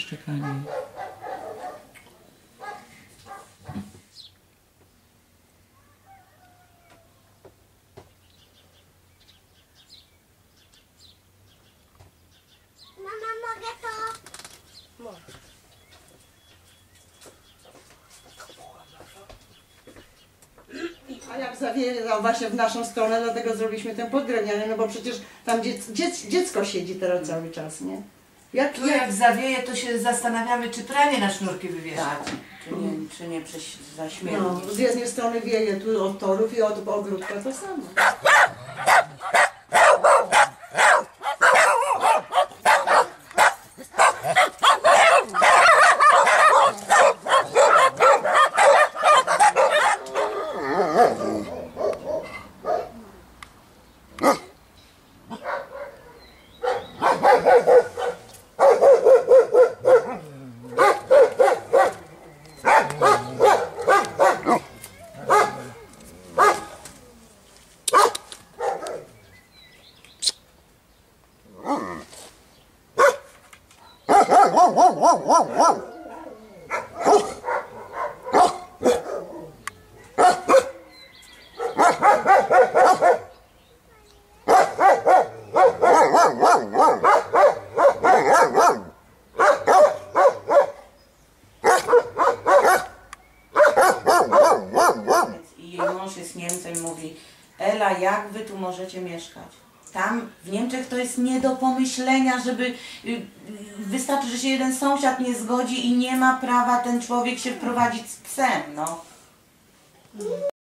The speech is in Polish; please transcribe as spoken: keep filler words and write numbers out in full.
szczekanie. Mama, mogę to? Możesz. A jak zawieje właśnie w naszą stronę, dlatego zrobiliśmy ten podgrewniany, no bo przecież tam dziec, dziec, dziecko siedzi teraz cały czas, nie? Jak, Tu jak zawieje, to się zastanawiamy, czy pranie na sznurki wywieszać. Tak, czy nie, czy nie prześ, zaśmierdzić. no, z jednej strony wieje tu od torów i od ogródka to samo. I jej mąż jest Niemcem i mówi: Ela, jak wy tu możecie mieszkać? Tam w Niemczech to jest nie do pomyślenia, żeby y, y, wystarczy, że się jeden sąsiad nie zgodzi i nie ma prawa ten człowiek się wprowadzić z psem, no.